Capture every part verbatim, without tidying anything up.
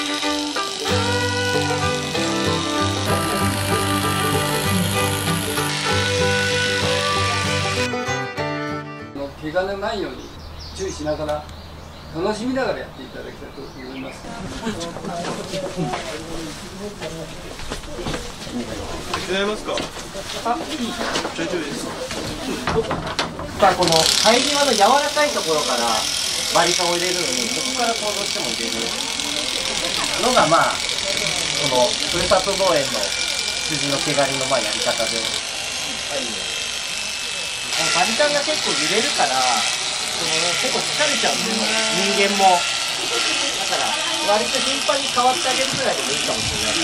怪我のないように注意しながら楽しみながらやっていただきたいと思います。 手伝いますか？あ、いい。大丈夫です。 さあ、この生え際の柔らかいところからバリカンを入れるのに、ここからこうどうしても入れるのが、まあこのふるさと農園の羊の毛刈りのまあやり方で、はい、バリカンが結構揺れるから、その結構疲れちゃうんだよ、人間も。だから割と頻繁に変わってあげるぐらいでもいいかもしれない。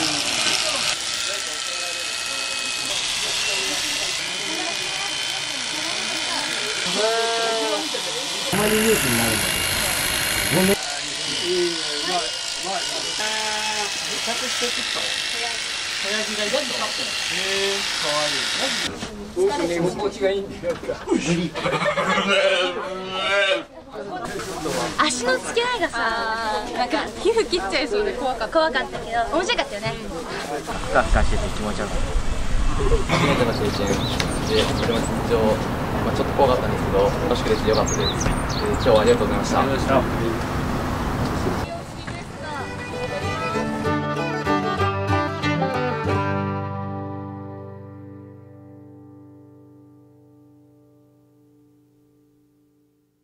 たまにニュースになるんだけど、ごめん。着してきた。親父がいるの。へえ、可愛い。 寝心地がいいんだよ。 足の付け合いがさ、なんか皮膚切っちゃいそうで怖かった怖かったけど面白かったよね。 ふかふかしてて気持ちよかった。 初めての経験で、それも緊張、まあ、ちょっと怖かったんですけど、楽しくできてよかったです。今日はありがとうございました。